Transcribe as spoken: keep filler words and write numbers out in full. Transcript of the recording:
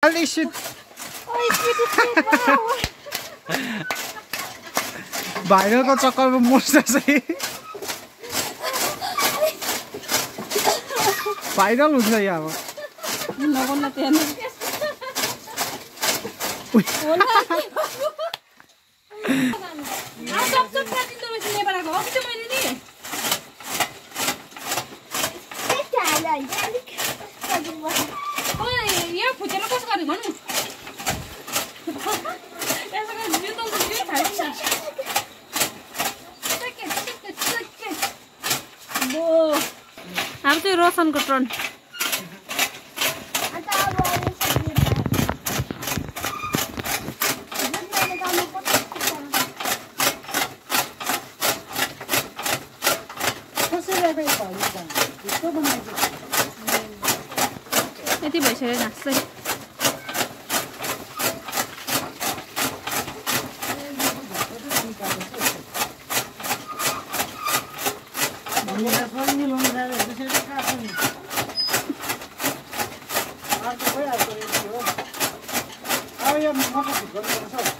Holy shit! भाइरलको चक्करमा मर्छ चाहिँ viral हुन्छ यहाँ अब नबोल्न त्यहाँ यहाँ फुटेर कसो गर्ने भन्नु अब चाहिँ रोशनको टर्न यति भइसक्यो घाँसै अब यो मटर